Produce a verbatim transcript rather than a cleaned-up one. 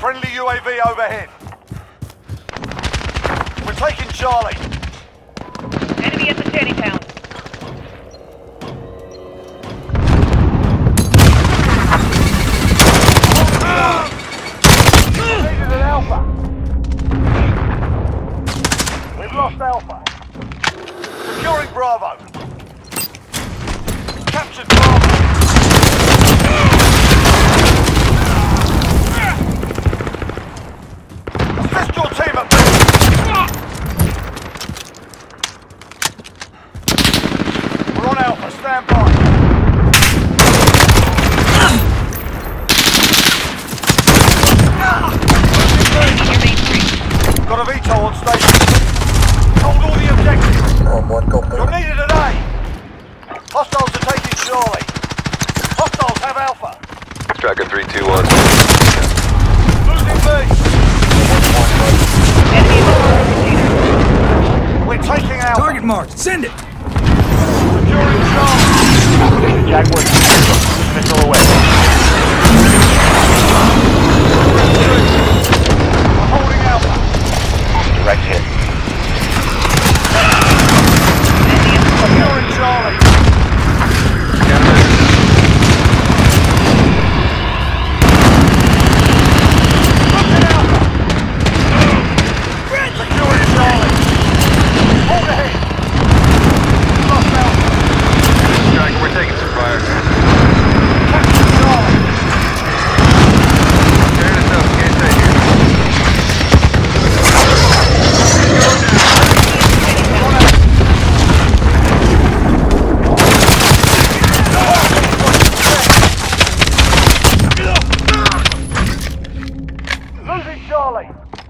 Friendly U A V overhead. We're taking Charlie. Enemy at the turning pound. Needed an Alpha. We've lost Alpha. Securing Bravo. Captured Bravo. Assist your team at B. We're on Alpha, stand by. Got a V TOL on station. Hold all the objectives. You're needed at A. Hostiles are taking Charlie. Hostiles have Alpha. Striker three two one. Losing B. Enemy over. We're taking Alpha. Target marked. Send it. Securing Charlie. Jaguar, missile away. We're holding Alpha. Direct hit. Securing Charlie. Looking Alpha. Securing Charlie. Hold ahead. Lost Alpha. Striker, we're taking some fire. Captured Charlie. Tearing us up, can't stay here. Losing Charlie.